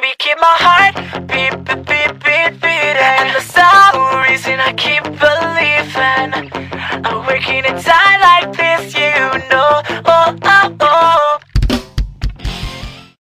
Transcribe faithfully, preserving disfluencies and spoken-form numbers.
baby, keep my heart beat, beat, beat, beat, beating. And the some reason I keep believing I'm working it out.